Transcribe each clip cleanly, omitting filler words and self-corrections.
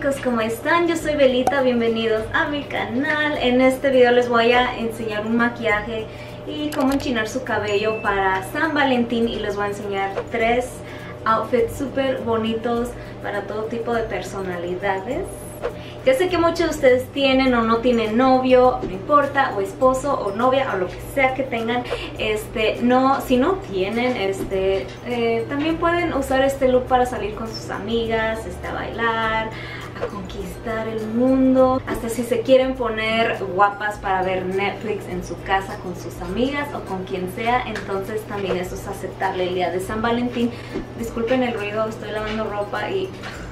chicos, ¿cómo están? Yo soy Belita, bienvenidos a mi canal. En este video les voy a enseñar un maquillaje y cómo enchinar su cabello para San Valentín, y les voy a enseñar 3 outfits súper bonitos para todo tipo de personalidades. Ya sé que muchos de ustedes tienen o no tienen novio, no importa, o esposo o novia o lo que sea que tengan. Si no tienen, también pueden usar este look para salir con sus amigas, a bailar, a conquistar el mundo. Hasta si se quieren poner guapas para ver Netflix en su casa con sus amigas o con quien sea, entonces también eso es aceptable el día de San Valentín. Disculpen el ruido, estoy lavando ropa y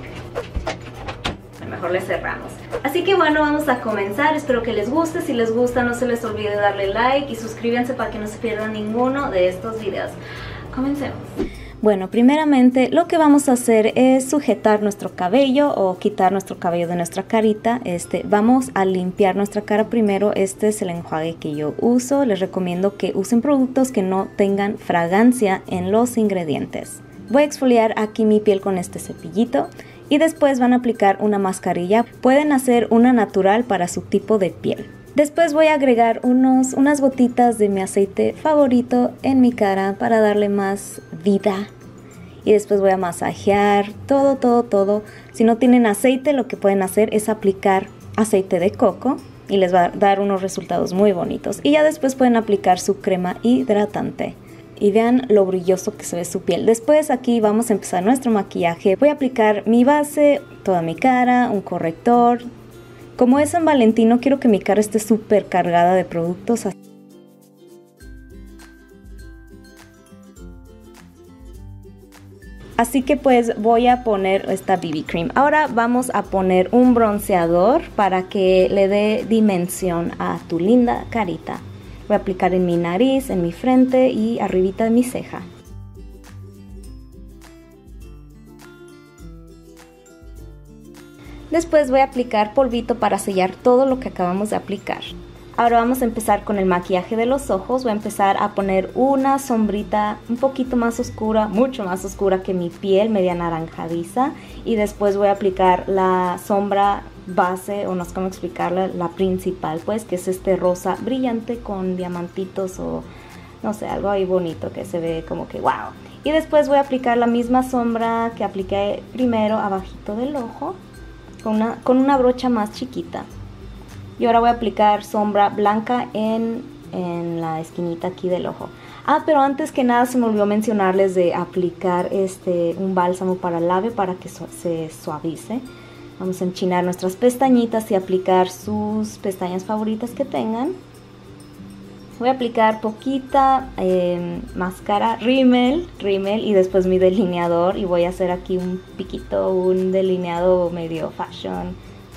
mejor le cerramos. Así que bueno, vamos a comenzar. Espero que les guste. Si les gusta, no se les olvide darle like y suscríbanse para que no se pierdan ninguno de estos videos. Comencemos. Bueno, primeramente lo que vamos a hacer es sujetar nuestro cabello o quitar nuestro cabello de nuestra carita. Vamos a limpiar nuestra cara primero. Este es el enjuague que yo uso. Les recomiendo que usen productos que no tengan fragancia en los ingredientes. Voy a exfoliar aquí mi piel con este cepillito. Y después van a aplicar una mascarilla. Pueden hacer una natural para su tipo de piel. Después voy a agregar unas gotitas de mi aceite favorito en mi cara para darle más vida. Y después voy a masajear todo. Si no tienen aceite, lo que pueden hacer es aplicar aceite de coco y les va a dar unos resultados muy bonitos. Y ya después pueden aplicar su crema hidratante. Y vean lo brilloso que se ve su piel. Después aquí vamos a empezar nuestro maquillaje. Voy a aplicar mi base, toda mi cara, un corrector. Como es San Valentín, no quiero que mi cara esté súper cargada de productos. Así que pues voy a poner esta BB Cream. Ahora vamos a poner un bronceador para que le dé dimensión a tu linda carita. Voy a aplicar en mi nariz, en mi frente y arribita de mi ceja. Después voy a aplicar polvito para sellar todo lo que acabamos de aplicar. Ahora vamos a empezar con el maquillaje de los ojos. Voy a empezar a poner una sombrita un poquito más oscura, mucho más oscura que mi piel, media naranjadiza. Y después voy a aplicar la sombra base, o no sé cómo explicarla, la principal, pues, que es este rosa brillante con diamantitos o no sé, algo ahí bonito que se ve como que wow. Y después voy a aplicar la misma sombra que apliqué primero abajito del ojo con una brocha más chiquita. Y ahora voy a aplicar sombra blanca en la esquinita aquí del ojo. Pero antes que nada se me olvidó mencionarles de aplicar un bálsamo para el labio para que se suavice. Vamos a enchinar nuestras pestañitas y aplicar sus pestañas favoritas que tengan. Voy a aplicar poquita máscara, rímel y después mi delineador. Y voy a hacer aquí un piquito, un delineado medio fashion.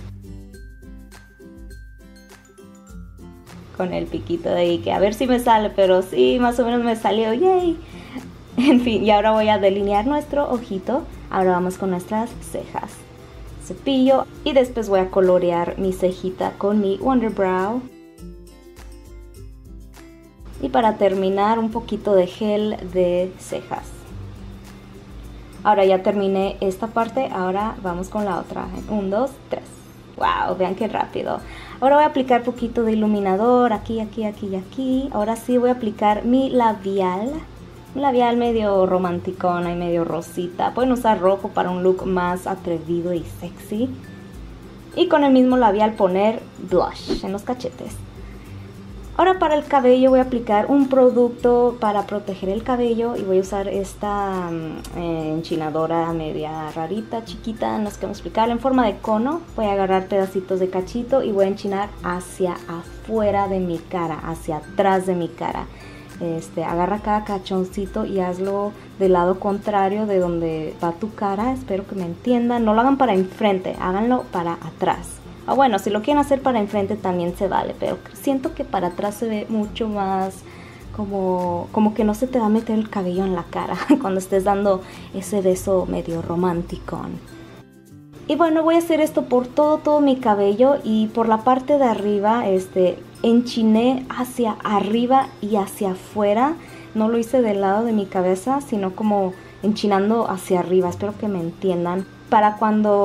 Con el piquito de ahí, que a ver si me sale, pero sí, más o menos me salió, yay. En fin, y ahora voy a delinear nuestro ojito. Ahora vamos con nuestras cejas. Cepillo y después voy a colorear mi cejita con mi Wonder Brow. Y para terminar, un poquito de gel de cejas. Ahora ya terminé esta parte, ahora vamos con la otra. 1, 2, 3. Wow, vean qué rápido. Ahora voy a aplicar poquito de iluminador aquí y aquí. Ahora sí voy a aplicar mi labial. Un labial medio romanticón y medio rosita. Pueden usar rojo para un look más atrevido y sexy. Y con el mismo labial poner blush en los cachetes. Ahora para el cabello voy a aplicar un producto para proteger el cabello. Y voy a usar esta enchinadora media rarita, chiquita, no sé cómo explicarla, en forma de cono. Voy a agarrar pedacitos de cachito y voy a enchinar hacia afuera de mi cara, hacia atrás de mi cara. Agarra cada cachoncito y hazlo del lado contrario de donde va tu cara. Espero que me entiendan. No lo hagan para enfrente, háganlo para atrás. Bueno, si lo quieren hacer para enfrente también se vale, pero siento que para atrás se ve mucho más como que no se te va a meter el cabello en la cara cuando estés dando ese beso medio romántico. Y bueno, voy a hacer esto por todo mi cabello, y por la parte de arriba enchiné hacia arriba y hacia afuera. No lo hice del lado de mi cabeza, sino como enchinando hacia arriba. Espero que me entiendan. Para cuando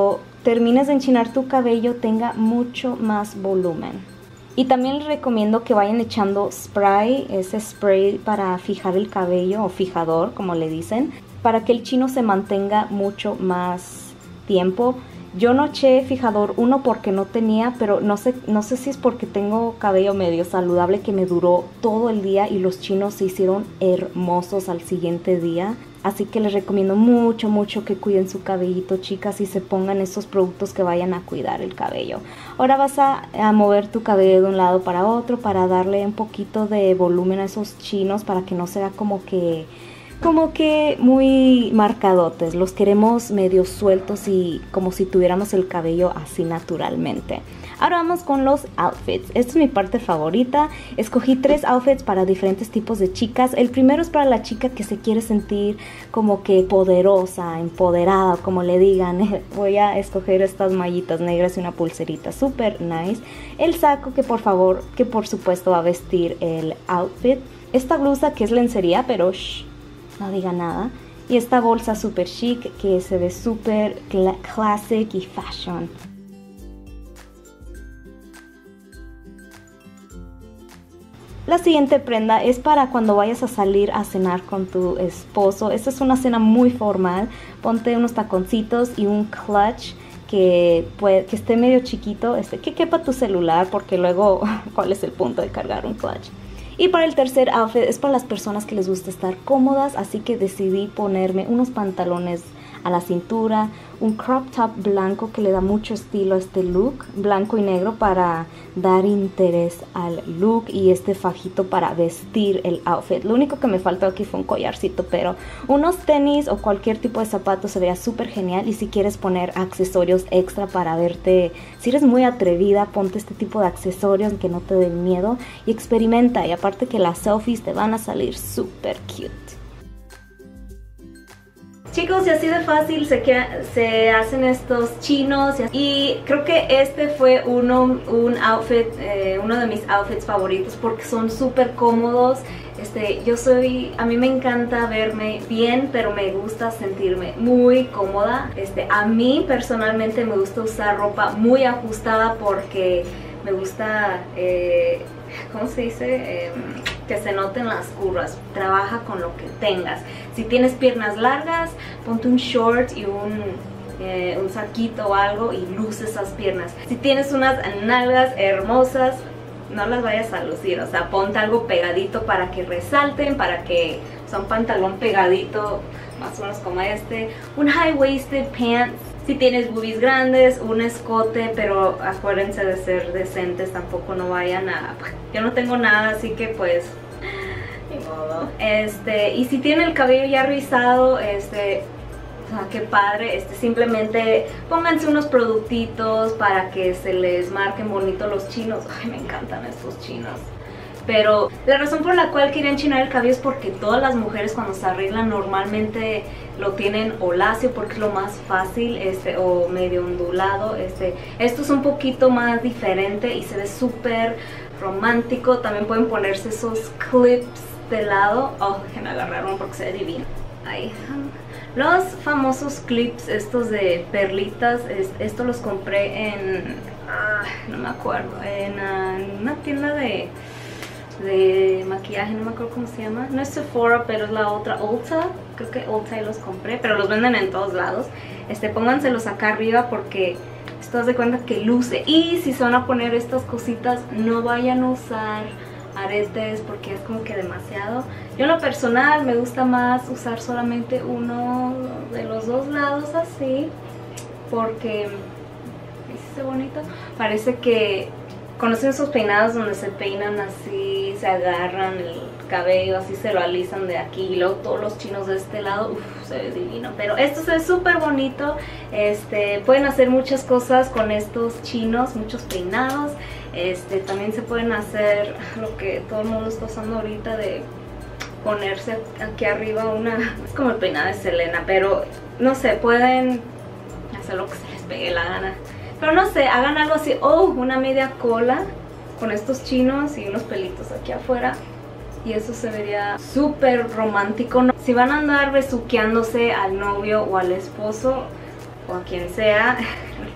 termines de enchinar tu cabello tenga mucho más volumen. Y también les recomiendo que vayan echando spray, ese spray para fijar el cabello o fijador como le dicen, para que el chino se mantenga mucho más tiempo. Yo no eché fijador 1 porque no tenía, pero no sé si es porque tengo cabello medio saludable que me duró todo el día y los chinos se hicieron hermosos al siguiente día. Así que les recomiendo mucho, mucho que cuiden su cabellito, chicas, y se pongan esos productos que vayan a cuidar el cabello. Ahora vas a mover tu cabello de un lado para otro para darle un poquito de volumen a esos chinos para que no se vea como que muy marcadotes. Los queremos medio sueltos y como si tuviéramos el cabello así naturalmente. Ahora vamos con los outfits. Esta es mi parte favorita. Escogí 3 outfits para diferentes tipos de chicas. El primero es para la chica que se quiere sentir como que poderosa, empoderada, como le digan. Voy a escoger estas mallitas negras y una pulserita super nice. El saco que por supuesto va a vestir el outfit. Esta blusa que es lencería, pero no diga nada. Y esta bolsa super chic que se ve super classic y fashion. La siguiente prenda es para cuando vayas a salir a cenar con tu esposo. Esta es una cena muy formal. Ponte unos taconcitos y un clutch que esté medio chiquito, que quepa tu celular, porque luego, ¿cuál es el punto de cargar un clutch? Y para el tercer outfit es para las personas que les gusta estar cómodas, así que decidí ponerme unos pantalones a la cintura, un crop top blanco que le da mucho estilo a este look, blanco y negro para dar interés al look, y este fajito para vestir el outfit. Lo único que me faltó aquí fue un collarcito, pero unos tenis o cualquier tipo de zapato se veía súper genial. Y si quieres poner accesorios extra para verte, si eres muy atrevida, ponte este tipo de accesorios que no te den miedo y experimenta. Y aparte que las selfies te van a salir súper cute. Chicos, y así de fácil se hacen estos chinos, y creo que este fue uno de mis outfits favoritos porque son súper cómodos. A mí me encanta verme bien, pero me gusta sentirme muy cómoda. A mí personalmente me gusta usar ropa muy ajustada porque me gusta, ¿cómo se dice? Que se noten las curvas. Trabaja con lo que tengas. Si tienes piernas largas, ponte un short y un saquito o algo y luce esas piernas. Si tienes unas nalgas hermosas, no las vayas a lucir, o sea, ponte algo pegadito para que resalten, o sea, un pantalón pegadito, más o menos como un high-waisted pants. Si tienes boobies grandes, un escote, pero acuérdense de ser decentes, tampoco no vayan a... Yo no tengo nada, así que pues... ni modo. Y si tienen el cabello ya rizado, o sea, qué padre, simplemente pónganse unos productitos para que se les marquen bonito los chinos. Ay, me encantan estos chinos. Pero la razón por la cual quería enchinar el cabello es porque todas las mujeres cuando se arreglan normalmente lo tienen o lacio porque es lo más fácil, o medio ondulado. Esto es un poquito más diferente y se ve súper romántico. También pueden ponerse esos clips de lado. Oh, déjenme agarrar uno porque se ve divino. Ahí. Los famosos clips estos de perlitas, estos los compré en... no me acuerdo, en una tienda de maquillaje, no me acuerdo cómo se llama. No es Sephora, pero es la otra, Ulta. Creo que Ulta y los compré, pero los venden en todos lados. Pónganselos acá arriba porque esto haz de cuenta que luce. Y si se van a poner estas cositas, no vayan a usar aretes porque es como que demasiado. Yo en lo personal me gusta más usar solamente uno de los dos lados así, porque ¿viste bonito? Parece que conocen esos peinados donde se peinan así, se agarran el cabello, así se lo alisan de aquí y luego todos los chinos de este lado, se ve divino. Pero esto se ve súper bonito. Pueden hacer muchas cosas con estos chinos, muchos peinados. También se pueden hacer lo que todo el mundo está usando ahorita, de ponerse aquí arriba es como el peinado de Selena, pero no sé, pueden hacer lo que se les pegue la gana. Pero no sé, hagan algo así, una media cola con estos chinos y unos pelitos aquí afuera. Y eso se vería súper romántico, ¿no? Si van a andar besuqueándose al novio o al esposo o a quien sea,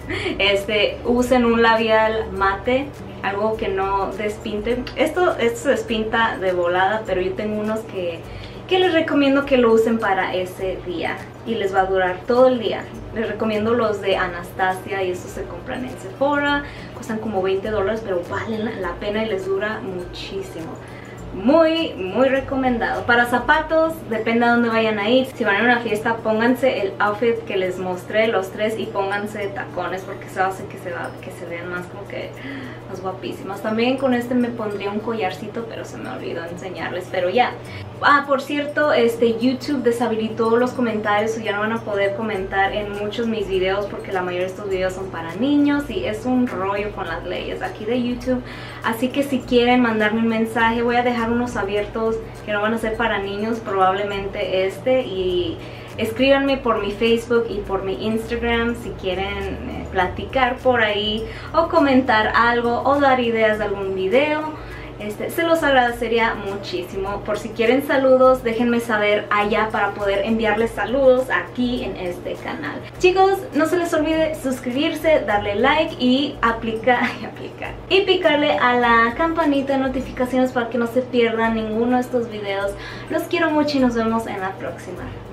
usen un labial mate, algo que no despinte. Esto se despinta de volada, pero yo tengo unos que les recomiendo que lo usen para ese día y les va a durar todo el día. Les recomiendo los de Anastasia y estos se compran en Sephora, cuestan como $20, pero valen la pena y les dura muchísimo. Muy, muy recomendado. Para zapatos, depende a dónde vayan a ir. Si van a una fiesta, pónganse el outfit que les mostré, los tres, y pónganse tacones, porque eso hace que se vean más como que más guapísimas. También con este me pondría un collarcito, pero se me olvidó enseñarles, pero ya. Por cierto, YouTube deshabilitó los comentarios, o ya no van a poder comentar en muchos mis videos, porque la mayoría de estos videos son para niños y es un rollo con las leyes aquí de YouTube. Así que si quieren mandarme un mensaje, voy a dejar unos abiertos que no van a ser para niños, probablemente y escríbanme por mi Facebook y por mi Instagram si quieren platicar por ahí o comentar algo o dar ideas de algún video. Se los agradecería muchísimo. Por si quieren saludos, déjenme saber allá para poder enviarles saludos aquí en este canal. Chicos, no se les olvide suscribirse, darle like y y picarle a la campanita de notificaciones para que no se pierdan ninguno de estos videos. Los quiero mucho y nos vemos en la próxima.